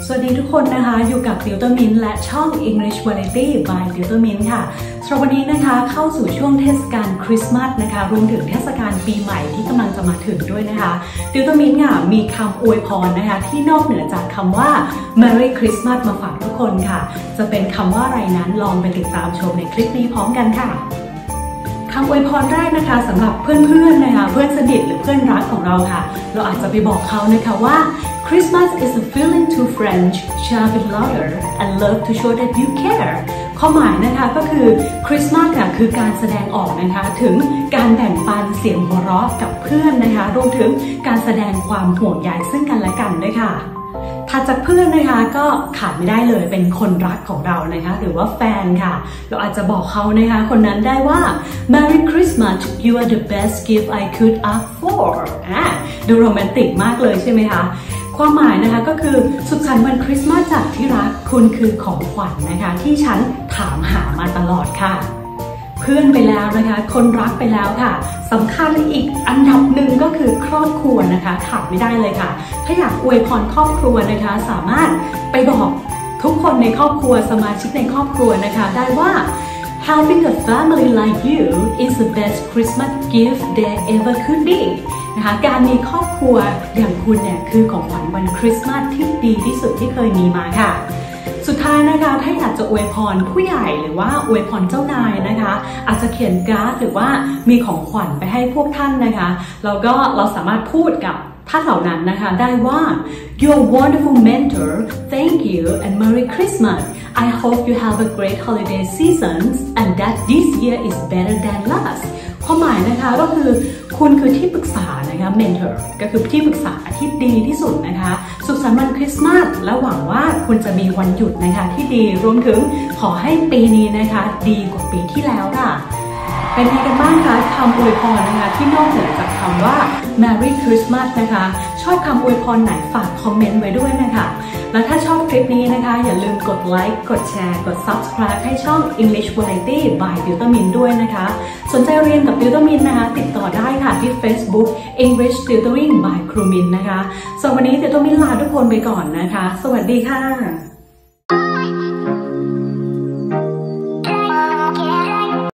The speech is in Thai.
สวัสดีทุกคนนะคะอยู่กับติวเตอร์มินและช่อง English Variety by ติวเตอร์มินค่ะสำหรับวันนี้นะคะเข้าสู่ช่วงเทศกาลคริสต์มาสนะคะรวมถึงเทศกาลปีใหม่ที่กำลังจะมาถึงด้วยนะคะติวเตอร์มินค่ะมีคำอวยพรนะคะที่นอกเหนือจากคำว่า Merry Christmas มาฝากทุกคนค่ะจะเป็นคำว่าอะไรนั้นลองไปติดตามชมในคลิปนี้พร้อมกันค่ะคำอวยพรแรกนะคะสำหรับเพื่อนๆนะคะเพื่อนสนิทหรือเพื่อนรักของเราค่ะเราอาจจะไปบอกเขานะคะว่า Christmas is a feeling to French, shout it louder and love to show that you care ความหมายนะคะก็คือคริสต์มาสค่ะคือการแสดงออกนะคะถึงการแบ่งปันเสียงหัวเราะกับเพื่อนนะคะรวมถึงการแสดงความห่วงใยซึ่งกันและกันด้วยค่ะถัดจากเพื่อนนะคะก็ขาดไม่ได้เลยเป็นคนรักของเรานะคะหรือว่าแฟนค่ะเราอาจจะบอกเขานะคะคนนั้นได้ว่า Merry Christmas you are the best gift I could ask for ดูโรแมนติกมากเลยใช่ไหมคะความหมายนะคะก็คือสุขสันต์วันคริสต์มาสจากที่รักคุณคือของขวัญนะคะที่ฉันถามหามาตลอดค่ะเพื่อนไปแล้วนะคะคนรักไปแล้วค่ะสำคัญอีกอันดับหนึ่งก็คือครอบครัวนะคะขาดไม่ได้เลยค่ะถ้าอยากอวยพรครอบครัวนะคะสามารถไปบอกทุกคนในครอบครัวสมาชิกในครอบครัวนะคะได้ว่า Having a family like you is the best Christmas gift there ever could be นะคะการมีครอบครัวอย่างคุณเนี่ยคือของขวัญวันคริสต์มาสที่ดีที่สุดที่เคยมีมาค่ะสุดท้ายนะคะถ้าอยากจะอวยพรผู้ใหญ่หรือว่าอวยพรเจ้านายนะคะอาจจะเขียนการ์ดหรือว่ามีของขวัญไปให้พวกท่านนะคะแล้วก็เราสามารถพูดกับท่านเหล่านั้นนะคะได้ว่า You're a wonderful mentor thank you and Merry Christmas I hope you have a great holiday season and that this year is better than last ความหมายนะคะก็คือคุณคือที่ปรึกษานะคะ mentor ก็คือที่ปรึกษาที่ดีที่สุดนะคะสุขสันต์วันคริสต์มาสและหวังว่าคุณจะมีวันหยุดนะคะที่ดีรวมถึงขอให้ปีนี้นะคะดีกว่าปีที่แล้วค่ะเป็นไงกันบ้างคะคำอวยพรนะคะที่นอกเหนือจากคำว่า Merry Christmas นะคะชอบคำอวยพรไหนฝากคอมเมนต์ไว้ด้วยนะคะและถ้าชอบคลิปนี้นะคะอย่าลืมกดไลค์กดแชร์กด Subscribe ให้ช่อง English Variety by ติวเตอร์มินด้วยนะคะสนใจเรียนกับติวเตอร์มินนะคะติดต่อได้ค่ะที่ Facebook English Tutoring by ครูมินนะคะส่วนวันนี้ติวเตอร์มินลาทุกคนไปก่อนนะคะสวัสดีค่ะ